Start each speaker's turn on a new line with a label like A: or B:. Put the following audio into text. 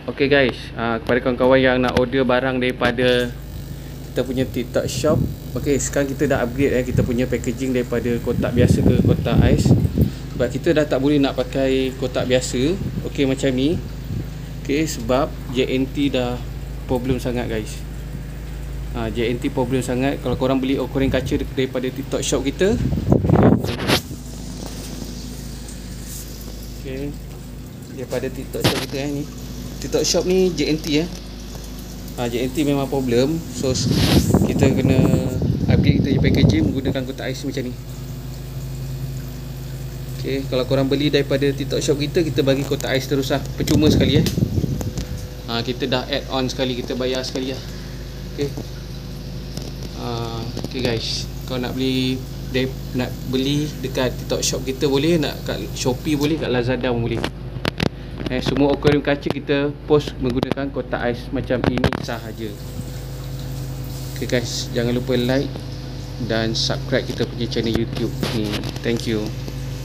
A: Okay guys, kepada kawan-kawan yang nak order barang daripada kita punya TikTok shop. Okay, sekarang kita dah upgrade kita punya packaging daripada kotak biasa ke kotak ais. Sebab kita dah tak boleh nak pakai kotak biasa, okay, macam ni. Okay, sebab JNT dah problem sangat guys. JNT problem sangat. Kalau korang beli koreng kaca daripada TikTok shop kita, okay, daripada TikTok shop kita ni, TikTok shop ni JNT JNT memang problem. So kita kena upgrade kita punya packaging menggunakan kotak ais macam ni. Okay, kalau korang beli daripada TikTok shop kita, kita bagi kotak ais terus lah, percuma sekali kita dah add on sekali, kita bayar sekali lah. Okay, okay guys, kalau nak beli dekat TikTok shop kita boleh, nak kat Shopee boleh, kat Lazada pun boleh. Semua akuarium kaca kita post menggunakan kotak ais macam ini sahaja. Okay guys, jangan lupa like dan subscribe kita punya channel YouTube ni. Thank you.